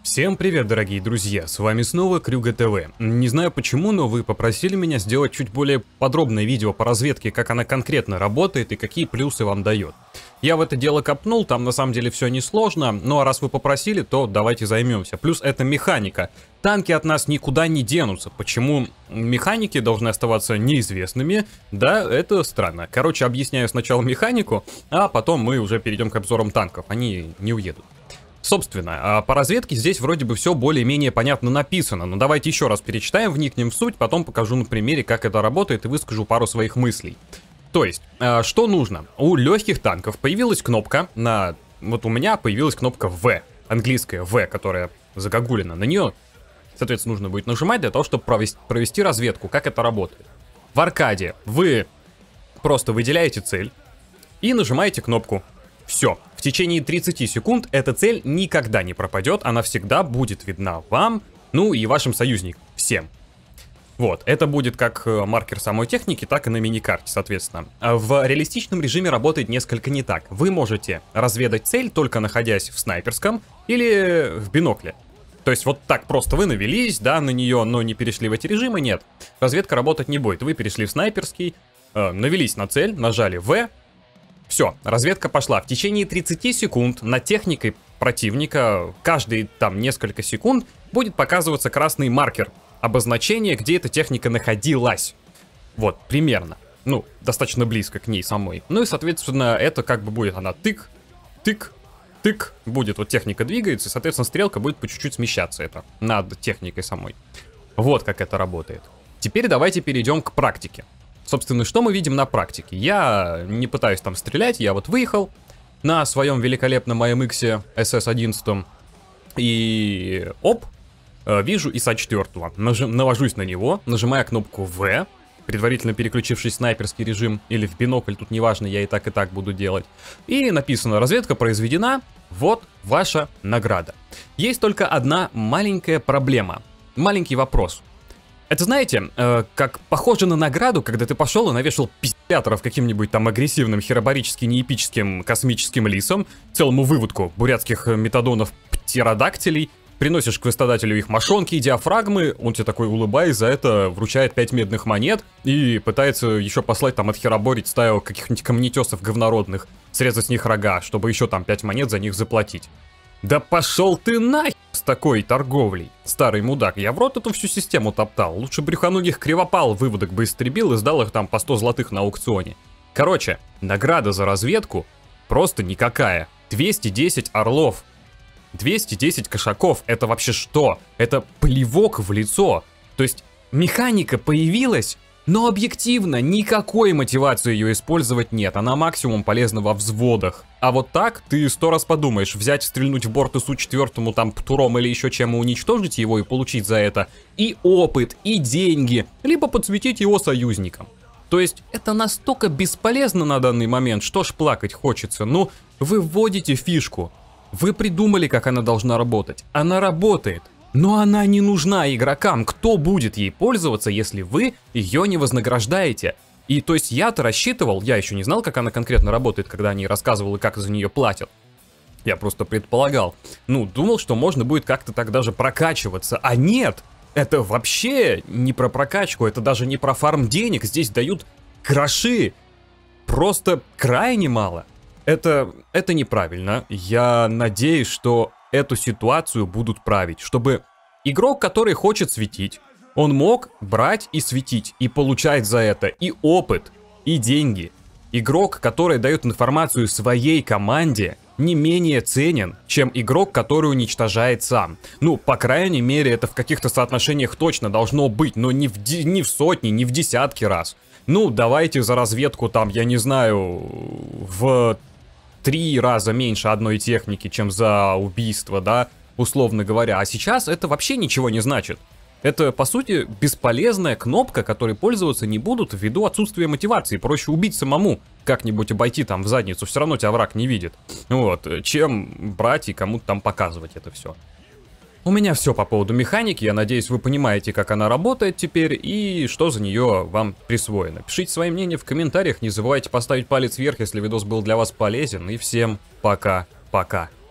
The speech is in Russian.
Всем привет, дорогие друзья, с вами снова Крюга ТВ. Не знаю почему, но вы попросили меня сделать чуть более подробное видео по разведке, как она конкретно работает и какие плюсы вам дает. Я в это дело копнул, там на самом деле все несложно, ну а раз вы попросили, то давайте займемся. Плюс это механика. Танки от нас никуда не денутся. Почему механики должны оставаться неизвестными? Да, это странно. Короче, объясняю сначала механику, а потом мы уже перейдем к обзорам танков. Они не уедут. Собственно, по разведке здесь вроде бы все более-менее понятно написано, но давайте еще раз перечитаем, вникнем в суть, потом покажу на примере, как это работает и выскажу пару своих мыслей. То есть, что нужно? У легких танков появилась кнопка на... Вот у меня появилась кнопка V, английская V, которая загогулина. На нее, соответственно, нужно будет нажимать для того, чтобы провести разведку, как это работает. В аркаде вы просто выделяете цель и нажимаете кнопку. Все. В течение 30 секунд эта цель никогда не пропадет, она всегда будет видна вам, ну и вашим союзникам, всем. Вот, это будет как маркер самой техники, так и на миникарте, соответственно. В реалистичном режиме работает несколько не так. Вы можете разведать цель, только находясь в снайперском или в бинокле. То есть вот так просто вы навелись, да, на нее, но не перешли в эти режимы, нет. Разведка работать не будет. Вы перешли в снайперский, навелись на цель, нажали V. Все, разведка пошла. В течение 30 секунд над техникой противника каждые там несколько секунд будет показываться красный маркер, обозначение, где эта техника находилась. Вот, примерно. Ну, достаточно близко к ней самой. Ну и, соответственно, это как бы будет она тык, тык, тык. Будет вот техника двигается, и, соответственно, стрелка будет по чуть-чуть смещаться это над техникой самой. Вот как это работает. Теперь давайте перейдем к практике. Собственно, что мы видим на практике? Я не пытаюсь там стрелять, я вот выехал на своем великолепном AMX SS11 и оп, вижу ИСа-4, навожусь на него, нажимая кнопку V, предварительно переключившись в снайперский режим или в бинокль, тут неважно, я и так буду делать. И написано: разведка произведена, вот ваша награда. Есть только одна маленькая проблема, маленький вопрос. Это, знаете, как похоже на награду, когда ты пошел и навешал пиздяторов каким-нибудь там агрессивным, херобарически неэпическим космическим лисом, целому выводку бурятских метадонов-птеродактилей, приносишь к выстрадателю их мошонки и диафрагмы, он тебе такой, улыбаясь, за это вручает 5 медных монет и пытается еще послать там отхероборить стаю каких-нибудь камнетесов говнородных, срезать с них рога, чтобы еще там 5 монет за них заплатить. Да пошел ты нахер с такой торговлей, старый мудак. Я в рот эту всю систему топтал. Лучше брюхоногих кривопал выводок бы истребил и сдал их там по 100 золотых на аукционе. Короче, награда за разведку просто никакая. 210 орлов. 210 кошаков. Это вообще что? Это плевок в лицо. То есть механика появилась, но объективно никакой мотивации ее использовать нет. Она максимум полезна во взводах. А вот так ты 100 раз подумаешь, взять, стрельнуть в борт ИСу-4 там птуром или еще чем и уничтожить его и получить за это и опыт, и деньги, либо подсветить его союзникам. То есть это настолько бесполезно на данный момент, что ж плакать хочется. Ну, вы вводите фишку, вы придумали, как она должна работать. Она работает. Но она не нужна игрокам. Кто будет ей пользоваться, если вы ее не вознаграждаете? И то есть я-то рассчитывал, я еще не знал, как она конкретно работает, когда о ней рассказывал и как за нее платят. Я просто предполагал. Ну, думал, что можно будет как-то так даже прокачиваться. А нет! Это вообще не про прокачку, это даже не про фарм денег. Здесь дают гроши. Просто крайне мало. Это неправильно. Я надеюсь, что эту ситуацию будут править, чтобы игрок, который хочет светить, он мог брать и светить, и получать за это и опыт, и деньги. Игрок, который дает информацию своей команде, не менее ценен, чем игрок, который уничтожает сам. Ну, по крайней мере, это в каких-то соотношениях точно должно быть, но не в сотни, не в десятки раз. Ну, давайте за разведку там, я не знаю, в 3 раза меньше одной техники, чем за убийство, да, условно говоря. А сейчас это вообще ничего не значит. Это, по сути, бесполезная кнопка, которой пользоваться не будут ввиду отсутствия мотивации. Проще убить самому, как-нибудь обойти там в задницу, все равно тебя враг не видит. Вот, чем брать и кому-то там показывать это все. У меня все по поводу механики, я надеюсь, вы понимаете, как она работает теперь и что за нее вам присвоено. Пишите свои мнения в комментариях, не забывайте поставить палец вверх, если видос был для вас полезен, и всем пока-пока.